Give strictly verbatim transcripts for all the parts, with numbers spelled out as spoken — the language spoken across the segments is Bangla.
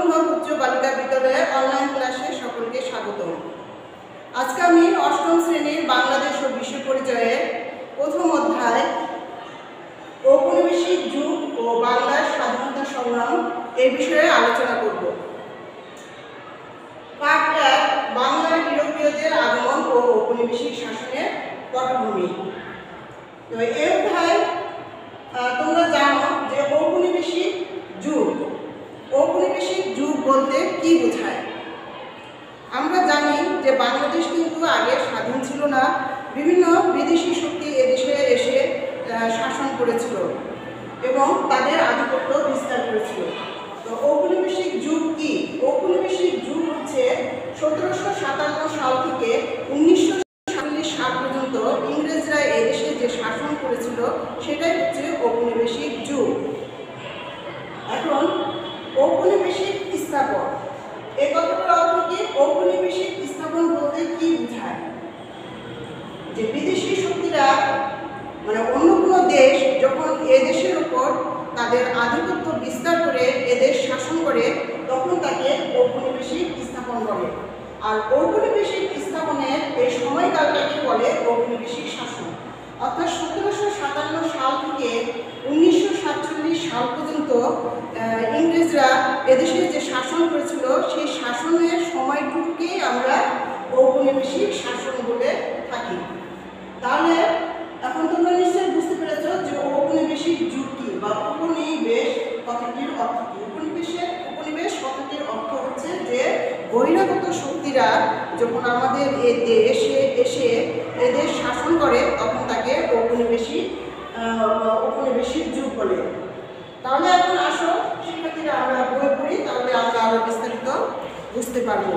অনুভব উচ্চ বালিকা বিদ্যালয়ের অনলাইন ক্লাসে সকলকে স্বাগত। আজকে আমি অষ্টম শ্রেণীর বাংলাদেশ ও বিশ্ব পরিচয়ের প্রথম অধ্যায় ঔপনিবেশিক যুগ ও বাংলার স্বাধীনতা সংগ্রাম এই বিষয়ে আলোচনা করব। পাঠ এক, বাংলার ইউরোপীয়দের আগমন ও ঔপনিবেশিক শাসনের পটভূমি। তো এই অধ্যায় তোমরা জানো যে ঔপনিবেশিক যুগ ঔপনিবেশিক যুগ বলতে কি বোঝায়। আমরা জানি যে বাংলাদেশ কিন্তু আগে স্বাধীন ছিল না, বিভিন্ন বিদেশি শক্তি এদেশে এসে শাসন করেছিল এবং তাদের আধিপত্য বিস্তার করেছিল। তো ঔপনিবেশিক যুগ কি? ঔপনিবেশিক যুগ হচ্ছে সতেরোশো সাতান্ন সাল থেকে উনিশশো সাতচল্লিশ সাল পর্যন্ত ইংরেজরা এদেশে যে শাসন করেছিল সেটাই হচ্ছে ঔপনিবেশিক যুগ। এখন ঔপনিবেশিক স্থাপন, এই কথাটার অর্থ কি? ঔপনিবেশিক স্থাপন বলতে কি বোঝায়? যে বিদেশি শক্তিরা মানে অন্য কোনো দেশ যখন এদেশের উপর তাদের আধিপত্য বিস্তার করে এদেশ শাসন করে তখন তাকে ঔপনিবেশিক স্থাপন বলে। আর ঔপনিবেশিক স্থাপনের এই সময়কালটাকে বলে ঔপনিবেশিক শাসন। অর্থাৎ সতেরোশো সাতান্ন সাল থেকে উনিশশো সাতচল্লিশ সাল পর্যন্ত ইংরেজরা এদেশে যে শাসন করেছিল সেই শাসনের সময়টুকুকেই আমরা ঔপনিবেশিক শাসন বলে থাকি। তাহলে এখন তোমরা নিশ্চয়ই বুঝতে পেরেছ যে ঔপনিবেশিক যুগ কি বা উপনিবেশ কথাটির অর্থ কি। উপনিবেশের উপনিবেশ কথাটির অর্থ হচ্ছে যে বহিরাগত শক্তিরা যখন আমাদের এই দেশে এসে এদেশ শাসন করে তখন তাকে ঔপনিবেশিক ঔপনিবেশিক যুগ বলে। তাহলে এখন আসো শিক্ষার্থীরা আমরা বই পড়ি, তাহলে আমরা আরো বিস্তারিত বুঝতে পারবো।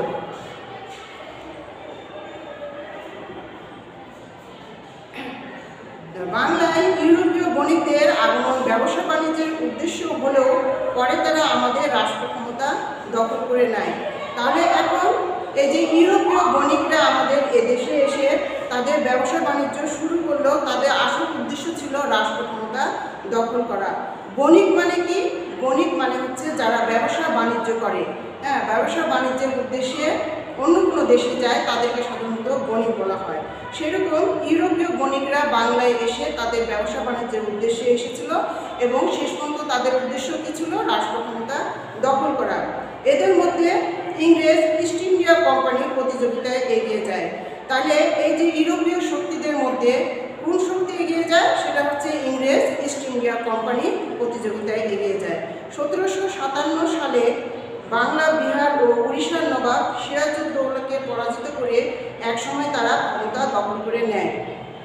বাংলায় ইউরোপীয় বণিকদের আগমন ব্যবসা বাণিজ্যের উদ্দেশ্য হলেও পরে তারা আমাদের রাষ্ট্র ক্ষমতা দখল করে নেয়। তাহলে এখন এই যে ইউরোপীয় বণিকরা আমাদের এদেশে এসে তাদের ব্যবসা বাণিজ্য শুরু করলো, তাদের আসল উদ্দেশ্য ছিল রাষ্ট্র ক্ষমতা দখল করা। বণিক মানে কি? বণিক মানে হচ্ছে যারা ব্যবসা বাণিজ্য করে, হ্যাঁ, ব্যবসা বাণিজ্যের উদ্দেশ্যে অন্য কোনো দেশে যায় তাদেরকে সাধারণত বণিক বলা হয়। সেরকম ইউরোপীয় বণিকরা বাংলায় এসে তাদের ব্যবসা বাণিজ্যের উদ্দেশ্যে এসেছিল এবং শেষ পর্যন্ত তাদের উদ্দেশ্য কী ছিল? রাষ্ট্র ক্ষমতা দখল করা। এদের মধ্যে ইংরেজ ইস্ট ইন্ডিয়া কোম্পানি প্রতিযোগিতায় এগিয়ে যায়। তাহলে এই যে ইউরোপীয় শক্তিদের মধ্যে কোন শক্তি এগিয়ে যায়? সেটা হচ্ছে ইংরেজ ইস্ট ইন্ডিয়া কোম্পানি প্রতিযোগিতায় এগিয়ে যায়। সতেরোশো সাতান্ন সালে বাংলা, বিহার ও উড়িষ্যার নবাব সিরাজউদ্দৌলাকে পরাজিত করে একসময় তারা ক্ষমতা দখল করে নেয়।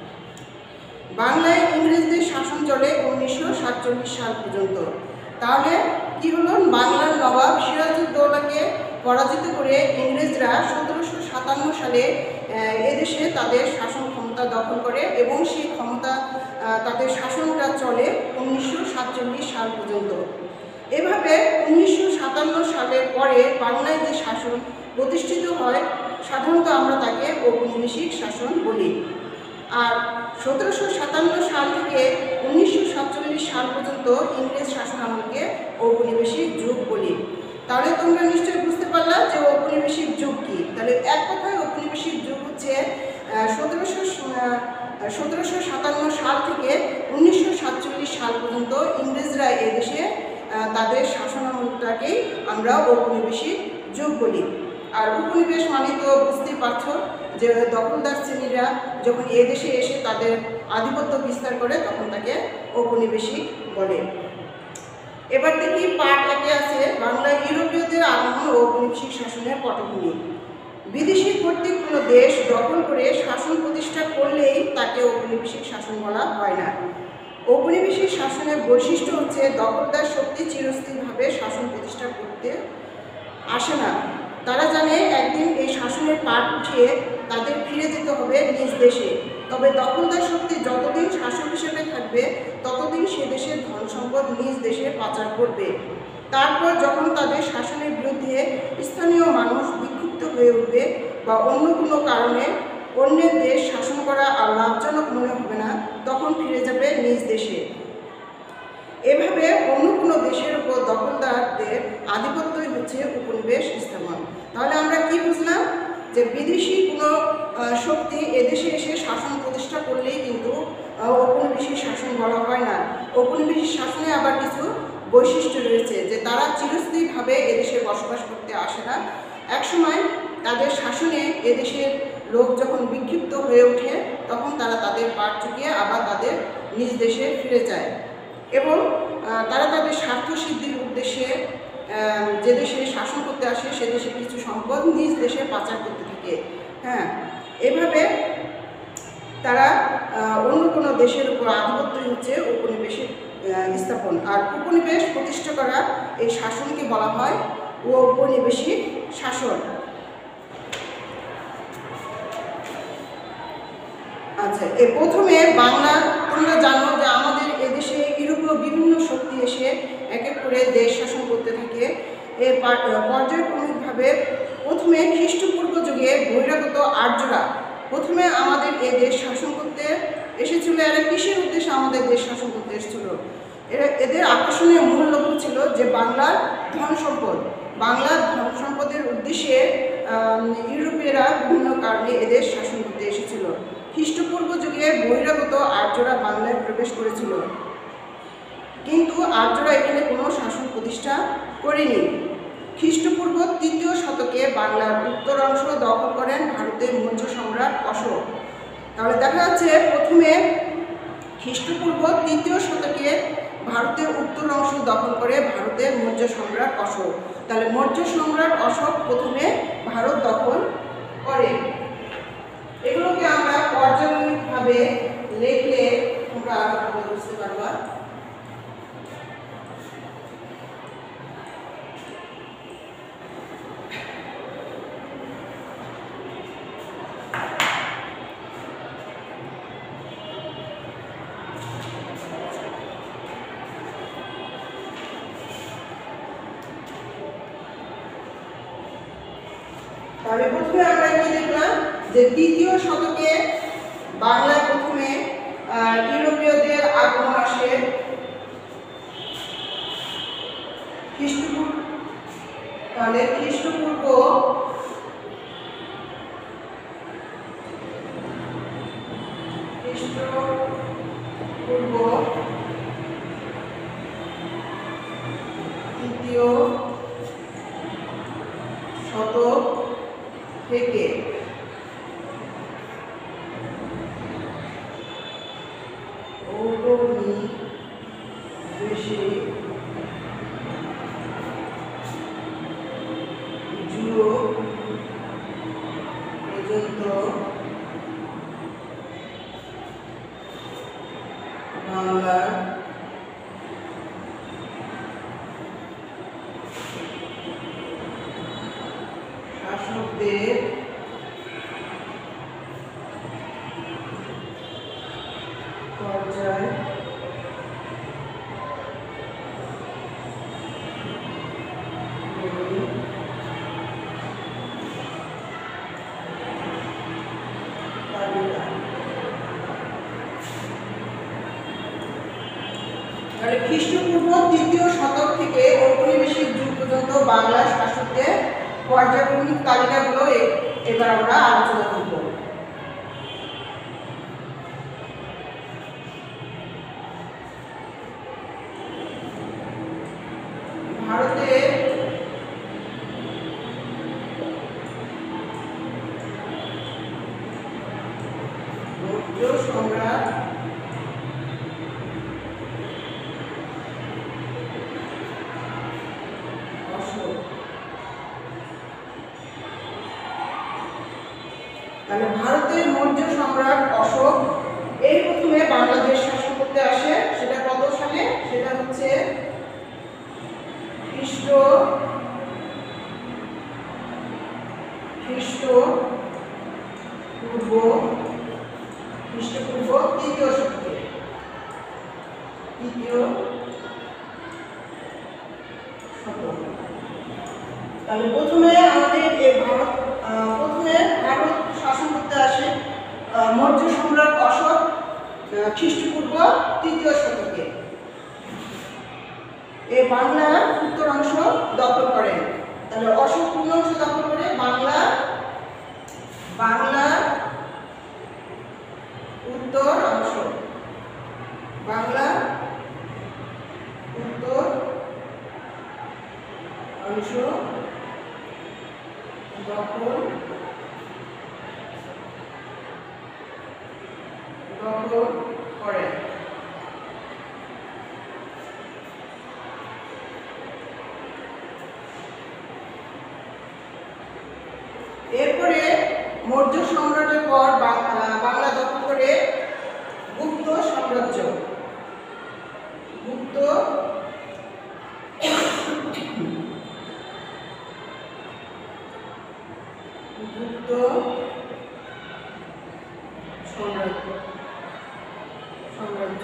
বাংলায় ইংরেজদের শাসন চলে উনিশশো সাতচল্লিশ সাল পর্যন্ত। তাহলে কি হলো? বাংলার নবাব সিরাজউদ্দৌলাকে পরাজিত করে ইংরেজরা সতেরোশো সাতান্ন সালে এদেশে তাদের শাসন ক্ষমতা দখল করে এবং সেই ক্ষমতা তাদের শাসনটা চলে উনিশশো সাতচল্লিশ সাল পর্যন্ত। এভাবে উনিশশো সাতান্ন সালের পরে বাংলায় যে শাসন প্রতিষ্ঠিত হয় সাধারণত আমরা তাকে ঔপনিবেশিক শাসন বলি। আর সতেরোশো সাতান্ন সাল থেকে উনিশশো সাতচল্লিশ সাল পর্যন্ত ইংরেজ শাসন আমলকে ঔপনিবেশিক যুগ বলি। তাহলে তোমরা নিশ্চয়ই বুঝতে পারলা যে ঔপনিবেশিক যুগ কী। তাহলে এক কথায় ঔপনিবেশিক যুগ হচ্ছে সতেরোশো সতেরোশো সাতান্ন সাল থেকে উনিশশো সাতচল্লিশ সাল পর্যন্ত ইংরেজরা এদেশে তাদের শাসনামলটাকেই আমরা ঔপনিবেশিক যুগ বলি। আর উপনিবেশ মানে তো বুঝতেই পারছো যে দখলদার শ্রেণীরা যখন এদেশে এসে তাদের আধিপত্য বিস্তার করে তখন তাকে ঔপনিবেশিক বলে। এবার দেখি পাঠ একে আছে বাংলায় ইউরোপীয়দের আগমন ও ঔপনিবেশিক শাসনের পটভূমি। বিদেশি কর্তৃক কোনো দেশ দখল করে শাসন প্রতিষ্ঠা করলেই তাকে ঔপনিবেশিক শাসন বলা হয় না। ঔপনিবেশিক শাসনের বৈশিষ্ট্য হচ্ছে দখলদার শক্তি চিরস্থিরভাবে শাসন প্রতিষ্ঠা করতে আসে না। তারা জানে একদিন এই শাসনের পাট উঠিয়ে তাদের ফিরে যেতে হবে নিজ দেশে। তবে দখলদার শক্তি যতদিন শাসক হিসেবে থাকবে ততদিন সে দেশের ধন সম্পদ নিজ দেশে পাচার করবে। তারপর যখন তাদের শাসনের বিরুদ্ধে স্থানীয় মানুষ বিক্ষুব্ধ হয়ে উঠবে বা অন্য কোনো কারণে অন্যের দেশ শাসন করা আর লাভজনক মনে হবে না, তখন ফিরে যাবে নিজ দেশে। এভাবে অন্য কোনো দেশের উপর দখলদারদের আধিপত্যই হচ্ছে উপনিবেশ স্থাপন। তাহলে আমরা কি বুঝলাম যে বিদেশি কোনো শক্তি এদেশে এসে শাসন প্রতিষ্ঠা করলেই কিন্তু ঔপনিবেশিক শাসন বলা হয় না। ঔপনিবেশিক শাসনে আবার কিছু বৈশিষ্ট্য রয়েছে, যে তারা চিরস্থায়ীভাবে এদেশে বসবাস করতে আসে না। একসময় তাদের শাসনে এদেশের লোক যখন বিক্ষিপ্ত হয়ে ওঠে তখন তারা তাদের পাট চুকিয়ে আবার তাদের নিজ দেশে ফিরে যায় এবং তারা তাদের স্বার্থ সিদ্ধির উদ্দেশ্যে যে দেশে শাসন করতে আসে সে দেশের কিছু সম্পদ নিজ দেশে পাচার করতে থাকে। হ্যাঁ, এভাবে তারা অন্য কোনো দেশের উপর আধিপত্যই হচ্ছে ঔপনিবেশিক স্থাপন। আর উপনিবেশ প্রতিষ্ঠা করা এই শাসনকে বলা হয় ঔপনিবেশিক শাসন। আচ্ছা, এ প্রথমে বাংলা, তোমরা জানো যে আমাদের এদেশে ইউরোপীয় বিভিন্ন শক্তি এসে এক এক করে দেশ শাসন করতে থাকে। এর পর্যায়ক্রমিকভাবে প্রথমে খ্রিস্টপূর্ব যুগে বহিরাগত আর্যরা প্রথমে আমাদের এ দেশ শাসন করতে এসেছিল। এরা কিসের উদ্দেশ্যে আমাদের দেশ শাসন করতে এসেছিল? এরা এদের আকর্ষণীয় মূল লক্ষ্য ছিল যে বাংলার ধন সম্পদ, বাংলার ধন সম্পদের উদ্দেশ্যে ইউরোপীয়রা বিভিন্ন কারণে এদের শাসন করতে এসেছিল। খ্রিস্টপূর্ব যুগে বহিরাগত আর্যরা বাংলায় প্রবেশ করেছিল, কিন্তু আর্যরা এখানে কোনো শাসন প্রতিষ্ঠা করেনি। খ্রিস্টপূর্ব তৃতীয় শতকে বাংলার উত্তরাংশ দখল করেন ভারতের মৌর্য সম্রাট অশোক। তাহলে দেখা যাচ্ছে প্রথমে খ্রিস্টপূর্ব তৃতীয় শতকে ভারতের উত্তর অংশ দখল করে ভারতের মৌর্য সম্রাট অশোক। তাহলে মৌর্য সম্রাট অশোক প্রথমে ভারত দখল করে। এগুলোকে আমরা পর্যায়ক্রমিকভাবে লিখলে তোমরা আরো বুঝতে পারবা। তাহলে প্রথমে আমরা কি দেখলাম যে তৃতীয় শতকে বাংলায় প্রথমে ইউরোপীয়দের আগমন আসে। খ্রিস্টপূর্ব তাহলে খ্রিস্টপূর্ব খ্রিস্টপূর্ব তৃতীয় শতক থেকে ঔপনিবেশিক যুগ পর্যন্ত বাংলার শাসকদের পর্যায় তাহলে খ্রিস্টপূর্ব তৃতীয় শতক থেকে ঔপনিবেশিক যুগ পর্যন্ত বাংলার শাসকদের পর্যায়ক্রমিক তালিকাগুলো এবার আমরা আলোচনা করব। ভারতের মৌর্য সম্রাট অশোক। তাহলে ভারতের মৌর্য সম্রাট অশোক এই প্রথমে বাংলাদেশ শাসন করতে আসে। সেটা কত সালে? সেটা হচ্ছে খ্রিস্ট খ্রিস্ট পূর্ব খ্রিস্টপূর্ব তৃতীয় শতকে তৃতীয় শতক। তাহলে প্রথমে আমাদের এই ভারত প্রথমে ভারত শাসন করতে আসে মৌর্য সম্রাট অশোক খ্রিস্টপূর্ব তৃতীয় শতকে। এই বাংলার উত্তরাংশ দখল করেন। তাহলে অশোক পূর্ণ অংশ দখল করে বাংলা বাংলার উত্তর অংশ বাংলা উত্তর অংশ দখল দখল করে। এরপরে মৌর্য সম্রাটের পর বাংলা দখল করে গুপ্ত সাম্রাজ্য গুপ্ত গুপ্ত সাম্রাজ্য সাম্রাজ্য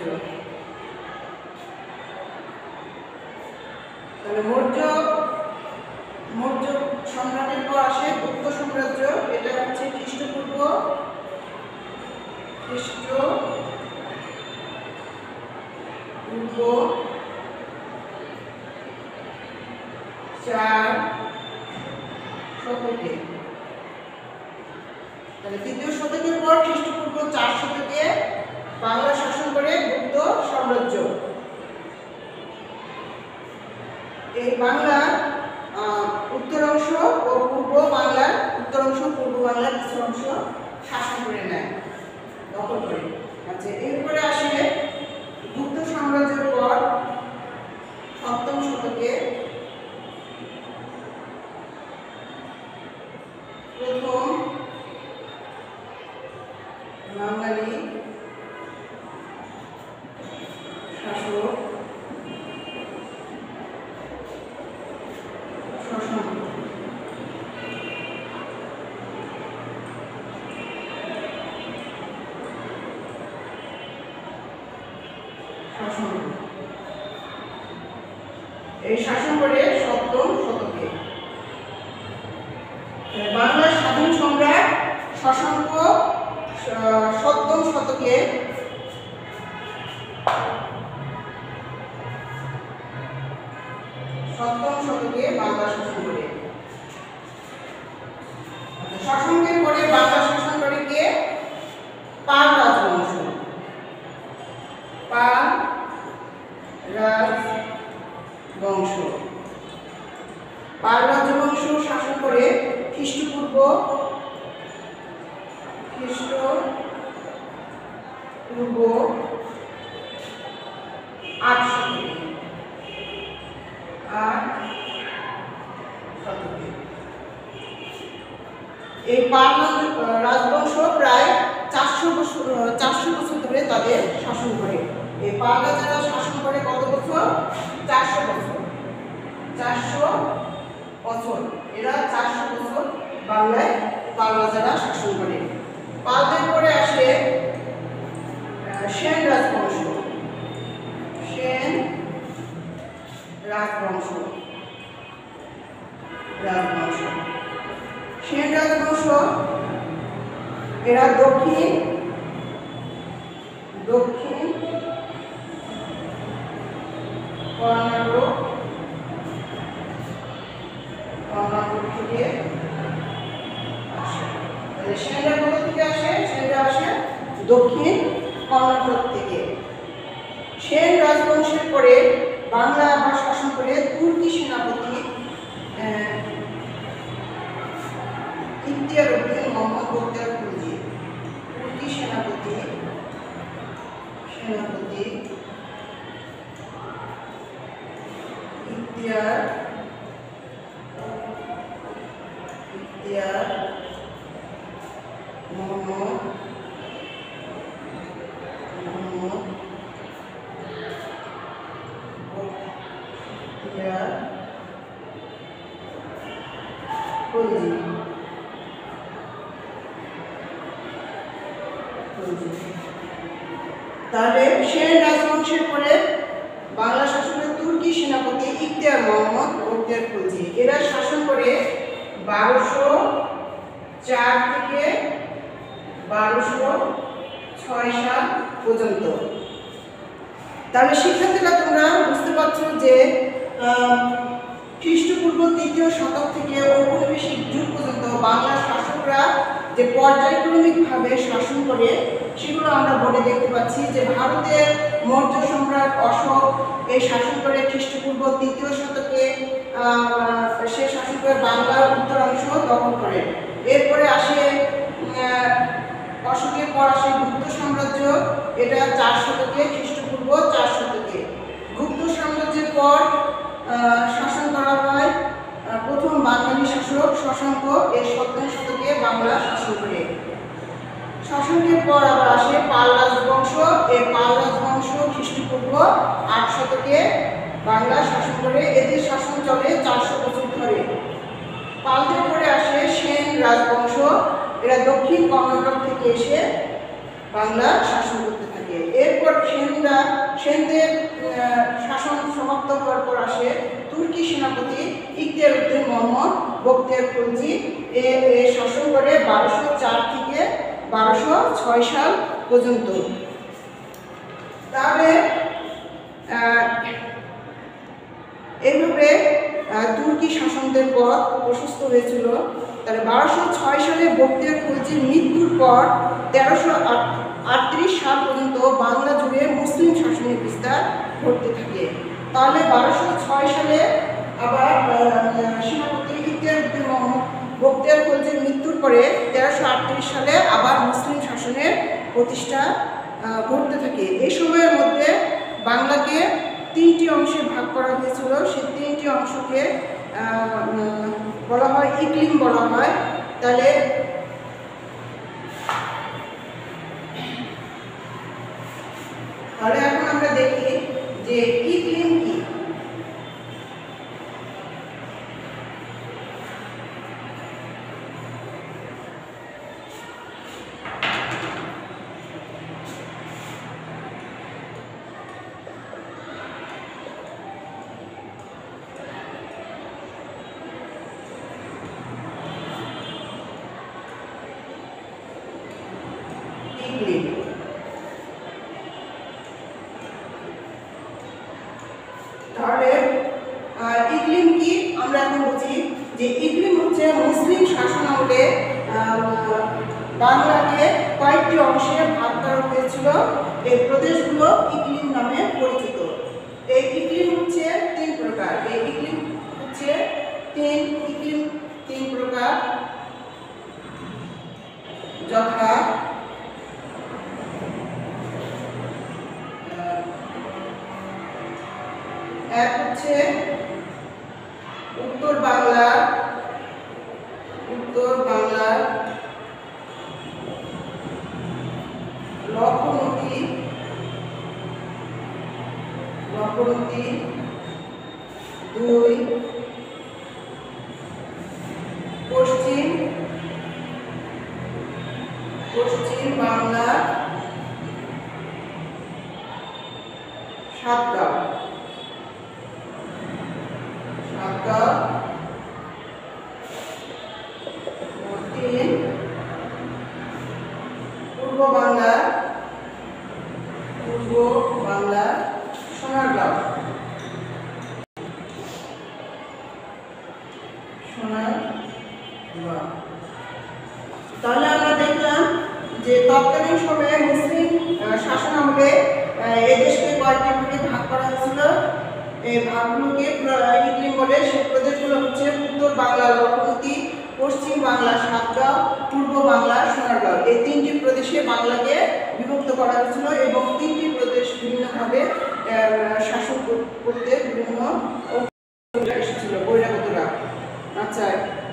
তাহলে মৌর্য মৌর্য সম্রাটের পর আসে গুপ্ত সাম্রাজ্য। এটা হচ্ছে খ্রিস্টপূর্ব খ্রিস্টপূর্ব চার শতকে। তাহলে দ্বিতীয় শতকের পর খ্রিস্টপূর্ব চার শতকে বাংলা শাসন করে গুপ্ত সাম্রাজ্য। এই বাংলার উত্তর অংশ ও পূর্ব বাংলার উত্তর অংশ পূর্ব বাংলার কিছু অংশ শাসন করে নেয় দখল করে। আচ্ছা, এরপরে আসলে গুপ্ত সাম্রাজ্যের পর সপ্তম শতকে প্রথম বাঙালি শাসক শাসন শাসন এই শাসন করে সপ্তম শতকে। বাংলার স্বাধীন সম্রাট শশাঙ্ক সপ্তম শতকে সপ্তম শতকে বাংলা শাসন করে। শশাঙ্কের পরে বাংলা শাসন করে কে? পাল রাজবংশ পাল রাজবংশ পাল রাজবংশ শাসন করে খ্রিস্টপূর্ব খ্রিস্টপূর্ব আট শতকে আট শতকে। এই পাল রাজবংশ প্রায় চারশো বছর চারশো বছর ধরে তাদের শাসন করে। এই পাল রাজারা শাসন করে কত বছর? চারশো বছর চারশো বছর এরা চারশো বছর বাংলায় পাল রাজারা শাসন করে। পালদের পরে আসে সেন রাজবংশ সেন রাজবংশ রাজবংশ সেন রাজবংশ এরা দক্ষিণ দক্ষিণ কর্ণাটক কর্ণাটক থেকে আসে। সেনরা কোথা থেকে আসে? সেনরা আসে দক্ষিণ কর্ণাটক থেকে। সেন রাজবংশের পরে বাংলা আবার শাসন করে তুর্কি সেনাপতি ইখতিয়ার উদ্দিন মোহাম্মদ বখতিয়ার খলজি। তুর্কি সেনাপতি সেনাপতি ইখতিয়ার ইখতিয়ার মোহাম্মদ মোহাম্মদ বখতিয়ার খলজি তাহলে সেন রাজবংশের পরে বাংলা শাসনের তুর্কি সেনাপতি ইখতিয়ার মোহাম্মদ বখতিয়ার খলজি এরা শাসন করে বারোশো চার থেকে বারোশো ছয় সাল পর্যন্ত। তাহলে শিক্ষার্থীরা তোমরা বুঝতে পারছো যে খ্রিস্টপূর্ব তৃতীয় শতক থেকে শাসকরা যে পর্যায়ক্রমিকভাবে শাসন করে সেগুলো আমরা বোর্ডে দেখতে পাচ্ছি যে ভারতের মৌর্য সম্রাট অশোক এই শাসন করে খ্রিস্টপূর্ব তৃতীয় শতকে সে শাসন করে বাংলার উত্তরাংশ দখল করে। এরপরে আসে অশোকের পর আসে গুপ্ত সাম্রাজ্য, এটা চার শতকে খ্রিস্টপূর্ব চার শতকে। গুপ্ত সাম্রাজ্যের পর শাসন করা হয় প্রথম বাঙালি শাসক শশাঙ্ক, এই সপ্তম শতকে বাংলা শাসন করে। শশাঙ্কের পর আবার আসে পাল রাজবংশ, এই পাল রাজবংশ খ্রিস্টপূর্ব আট শতকে বাংলা শাসন করে। এদের শাসন চলে চারশো বছর ধরে। পালদের পরে আসে সেন রাজবংশ, এরা দক্ষিণ কর্ণাটক থেকে এসে বাংলা শাসন করতে থাকে। এরপর সেনরা সেনদের শাসন সমাপ্ত হওয়ার পর আসে তুর্কি সেনাপতি ইখতিয়ার উদ্দিন মোহাম্মদ বখতিয়ার খলজি, এ শাসন করে বারোশো চার থেকে বারোশো ছয় সাল পর্যন্ত। তাহলে এইভাবে তুর্কি শাসনদের পথ প্রশস্ত হয়েছিল। তাহলে বারোশো ছয় সালে বখতিয়ার খলজির মৃত্যুর পর তেরোশো আটত্রিশ সাল পর্যন্ত বাংলা জুড়ে মুসলিম শাসনের বিস্তার ঘটতে থাকে। তাহলে বারোশো ছয় সালে আবার সেনাপতি ইখতিয়ার উদ্দিন মোহাম্মদ বখতিয়ার খলজির মৃত্যুর পরে তেরোশো আটত্রিশ সালে আবার মুসলিম শাসনের প্রতিষ্ঠা ঘটতে থাকে। এই সময়ের মধ্যে বাংলাকে তিনটি অংশে ভাগ করা হয়েছিল। সেই তিনটি অংশকে বলা হয় ইকলিম বলা হয়। তাহলে তাহলে এখন আমরা দেখি যে ইকলিম কি। তাহলে ইকলিম কি আমরা এখন বুঝি যে ইকলিম হচ্ছে মুসলিম শাসনামলে বাংলাকে কয়েকটি অংশে ভাগ করা হয়েছিল। এই প্রদেশগুলো ইকলিম নামে পরিচিত। এই ইকলিম হচ্ছে তিন প্রকার। এই ইকলিম হচ্ছে তিন ইকলিম তিন প্রকার, যথা এক হচ্ছে উত্তর বাংলা, উত্তর বাংলা লক্ষণী লক্ষণী দুই পশ্চিম পশ্চিম বাংলা সাতগাঁও সাতগাঁও তিন পূর্ব বাংলা পূর্ব বাংলা সোনারগাঁও সোনারগাঁও। তাহলে আমরা দেখলাম যে তৎকালীন সময়ে মুসলিম শাসন আমলে এই দেশকে কয়েকটি ভাগে ভাগ করা হয়েছিল। এই ভাগগুলোকে ইকলিম বলে। সেই প্রদেশগুলো হচ্ছে উত্তর বাংলা লক্ষণী, পশ্চিম বাংলা সাতগাঁও, পূর্ব বাংলা সোনারগাঁও। এই তিনটি প্রদেশে বাংলাকে বিভক্ত করা হয়েছিল এবং তিনটি প্রদেশ বিভিন্নভাবে শাসন করতে বিভিন্ন এসেছিল বহিরাগতরা। আচ্ছা,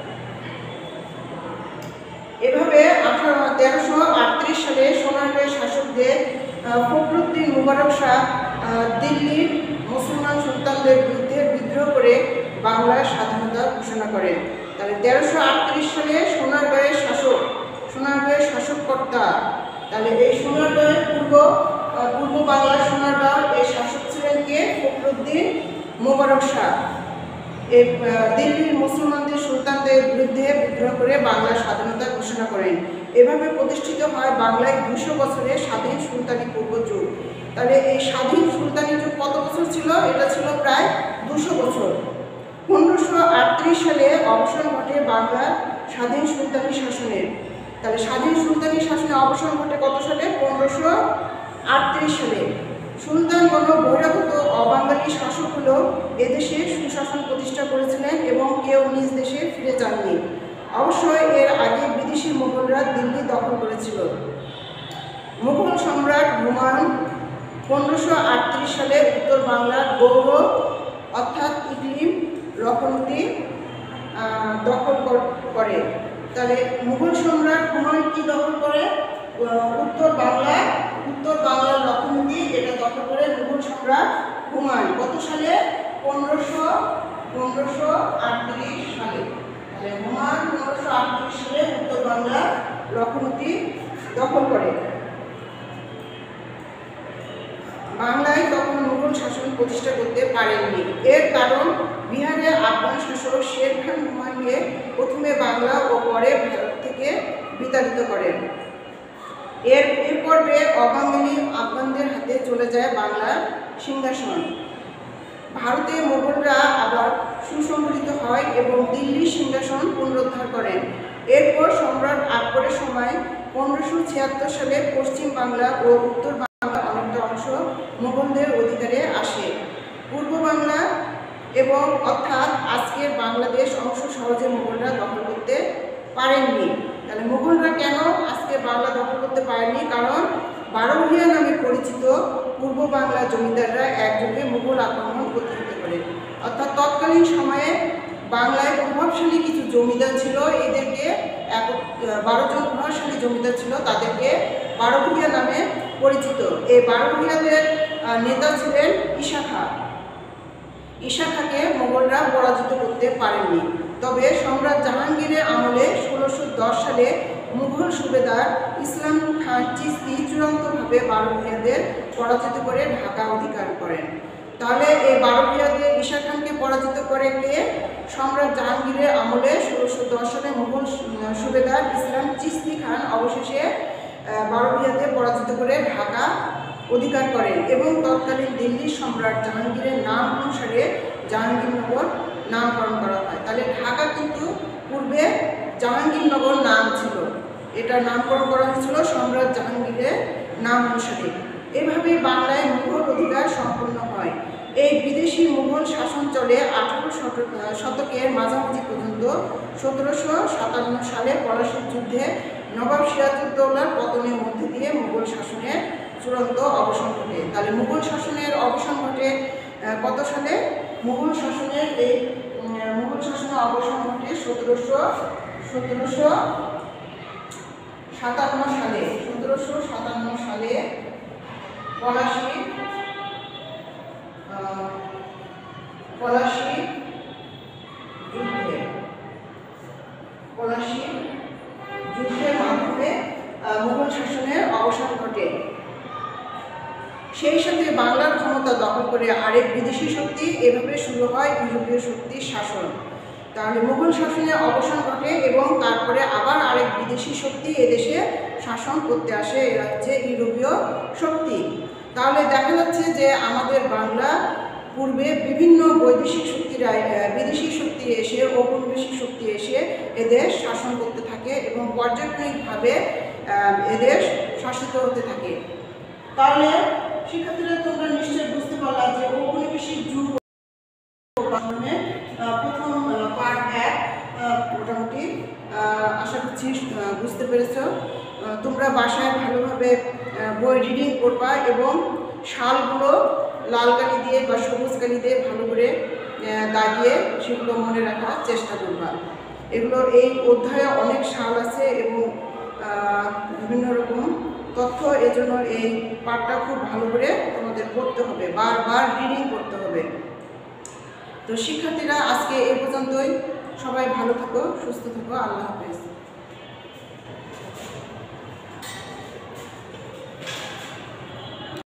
এভাবে আঠারো তেরোশো আটত্রিশ সালে সোনারগাঁয়ের শাসকদের ফখরুদ্দিন মুবারক শাহ দিল্লির মুসলমান সুলতানদের বিরুদ্ধে বিদ্রোহ করে বাংলার স্বাধীনতা ঘোষণা করেন। তাহলে তেরোশো আটত্রিশ সালে সোনারগাঁয়ের শাসক সোনারগাঁয়ের শাসককর্তা, তাহলে এই সোনারগাঁয়ের পূর্ব পূর্ব বাংলার সোনারগাঁও এই শাসক ছিলেন কে? ফখরুদ্দিন মুবারক শাহ। এই দিল্লির মুসলমানদের সুলতানদের বিরুদ্ধে বিদ্রোহ করে বাংলার স্বাধীনতা ঘোষণা করেন। এভাবে প্রতিষ্ঠিত হয় বাংলায় দুশো বছরের স্বাধীন সুলতানি পূর্ব যুগ। তাহলে এই স্বাধীন সুলতানি যুগ কত বছর ছিল? এটা ছিল প্রায় দুশো বছর। পনেরোশো আটত্রিশ সালে অবসান ঘটে বাংলার স্বাধীন সুলতানি শাসনের। তাহলে স্বাধীন সুলতানি শাসনের অবসান ঘটে কত সালে? পনেরোশো আটত্রিশ সালে। সুলতানগণ বহিরাগত অবাঙালি শাসক হলেও এদেশে সুশাসন প্রতিষ্ঠা করেছিলেন এবং কেউ নিজ দেশে ফিরে যাননি। অবশ্যই এর আগে বিদেশি মুঘলরা দিল্লি দখল করেছিল। মুঘল সম্রাট হুমায়ুন পনেরোশো আটত্রিশ সালে উত্তর বাংলার গৌড় অর্থাৎ ইকলিম লখনৌতি দখল করে। তাহলে মুঘল সম্রাট হুমায়ুন কি দখল করে? উত্তর বাংলা উত্তর বাংলার লখনৌতি এটা দখল করে মুঘল সম্রাট হুমায়ুন। কত সালে? পনেরোশো পনেরোশো আটত্রিশ সালে। তাহলে হুমায়ুন পনেরোশো আটত্রিশ সালে উত্তর বাংলার লখনৌতি দখল করে। বাংলায় তখন মুঘল শাসন প্রতিষ্ঠা করতে পারেননি। এর কারণ বিহারে আফগান শাসক শের খান হুমায়ুনকে প্রথমে বাংলা ও পরে ভারত থেকে বিতাড়িত করেন। এর এর পর্বে অবাঙালি আফগানদের হাতে চলে যায় বাংলার সিংহাসন। ভারতে মুঘলরা আবার সুসংগঠিত হয় এবং দিল্লির সিংহাসন পুনরুদ্ধার করেন। এরপর সম্রাট আকবরের সময় পনেরোশো ছিয়াত্তর সালে পশ্চিম বাংলা ও উত্তর বাংলা অনেকটা অংশ মুঘলদের অধিকারে আসে। পূর্ব বাংলা এবং অর্থাৎ আজকের বাংলাদেশ অংশ সহজে মুঘলরা দখল করতে পারেননি। তাহলে মুঘলরা কেন আজকে বাংলা দখল করতে পারেনি? কারণ বারোভূঁইয়া নামে পরিচিত পূর্ব বাংলার জমিদাররা একযোগে মুঘল আক্রমণ প্রতিহত করে। অর্থাৎ তৎকালীন সময়ে বাংলায় প্রভাবশালী কিছু জমিদার ছিল, এদেরকে এক বারো জন প্রভাবশালী জমিদার ছিল, তাদেরকে বারোভূঁইয়া নামে পরিচিত। এই বারোভূঁইয়াদের নেতা ছিলেন ঈশা খাঁ। ঈশা খাঁকে মোগলরা পরাজিত করতে পারেননি। তবে সম্রাট জাহাঙ্গীরের আমলে ষোলোশো দশ সালে মুঘল সুবেদার ইসলাম খান চিশতি চূড়ান্তভাবে বারোভূঁইয়াদের পরাজিত করে ঢাকা অধিকার করেন। তাহলে এই বারোভূঁইয়াদের ঈশা খানকে পরাজিত করে কে? সম্রাট জাহাঙ্গীরের আমলে ষোলোশো দশ সালে মুঘল সুবেদার ইসলাম চিশতি খান অবশেষে বারোভূঁইয়াদের পরাজিত করে ঢাকা অধিকার করেন এবং তৎকালীন দিল্লির সম্রাট জাহাঙ্গীরের নাম অনুসারে জাহাঙ্গীরনগর নামকরণ করা হয়। তাহলে ঢাকা কিন্তু পূর্বে জাহাঙ্গীরনগর নাম ছিল, এটা নামকরণ করা হয়েছিল সম্রাট জাহাঙ্গীরের নাম অনুসারে। এভাবে বাংলায় মুঘল অধিকার সম্পন্ন হয়। এই বিদেশি মুঘল শাসন চলে আঠারো শতকের মাঝামাঝি পর্যন্ত। সতেরোশো সাতান্ন সালে পলাশীর যুদ্ধে নবাব সিরাজউদ্দৌলার পতনের মধ্যে দিয়ে মুঘল শাসনের চূড়ান্ত অবসান ঘটে। তাহলে মুঘল শাসনের অবসান ঘটে কত সালে? মুঘল শাসনের এই মুঘল শাসনের অবসান ঘটে সতেরোশো সতেরোশো সাতান্ন সালে সতেরোশো সাতান্ন সালে পলাশী পলাশী যুদ্ধে পলাশী যুদ্ধের মাধ্যমে মুঘল শাসনের অবসান ঘটে। সেই সাথে বাংলার ক্ষমতা দখল করে আরেক বিদেশি শক্তি, এভাবে শুরু হয় ইউরোপীয় শক্তির শাসন। তাহলে মুঘল শাসনের অবসান ঘটে এবং তারপরে আবার আরেক বিদেশি শক্তি এদেশে শাসন করতে আসে, এরা হচ্ছে ইউরোপীয় শক্তি। তাহলে দেখা যাচ্ছে যে আমাদের বাংলা পূর্বে বিভিন্ন বৈদেশিক শক্তিরা বিদেশি শক্তি এসে ঔপনিবেশিক শক্তি এসে এদেশ শাসন করতে থাকে এবং পর্যায়ক্রমিকভাবে এদেশ শাসিত হতে থাকে। তাহলে শিক্ষার্থীরা তোমরা নিশ্চয়ই বুঝতে পারলা যে ঔপনিবেশিক যুগ প্রথম পার্ট এক মোটামুটি আশা করছি বুঝতে পেরেছ। তোমরা বাসায় ভালোভাবে বই রিডিং করবা এবং সালগুলো লাল কালি দিয়ে বা সবুজ কালি দিয়ে ভালো করে দাগিয়ে সেগুলো মনে রাখার চেষ্টা করবা। এগুলো এই অধ্যায়ে অনেক সাল আছে এবং বিভিন্ন রকম তথ্য, এজন্য এই পাঠটা খুব ভালো করে তোমাদের পড়তে হবে, বারবার রিডিং করতে হবে। তো শিক্ষার্থীরা আজকে এই পর্যন্তই। সবাই ভালো থাকো, সুস্থ থাকো, আল্লাহ হাফেজ।